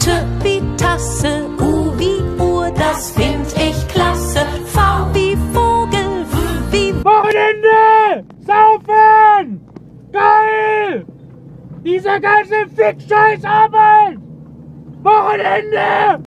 T wie Tasse, U wie Uhr, das find ich klasse. V wie Vogel, W wie Wochenende! Saufen! Geil! Diese ganze Fick-Scheiß-Arbeit! Wochenende!